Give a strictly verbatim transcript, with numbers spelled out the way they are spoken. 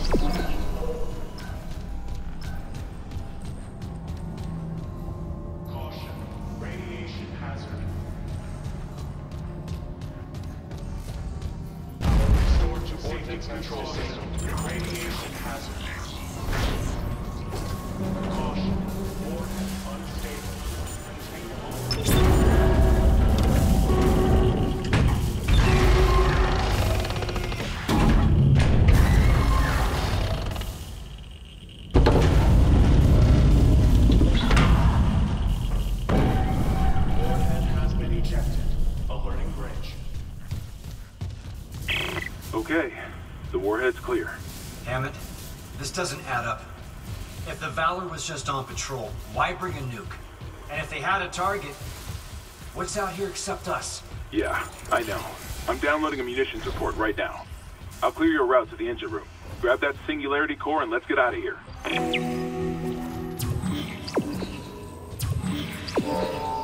Caution. Radiation hazard. Restore to safety control system. Radiation hazard. Caution. Warhead unstable. Warhead has been ejected. Alerting bridge. Okay, the warhead's clear. Hammond, this doesn't add up. If the Valor was just on patrol, why bring a nuke? And if they had a target, what's out here except us? Yeah, I know. I'm downloading a munitions report right now. I'll clear your route to the engine room. Grab that Singularity core and let's get out of here.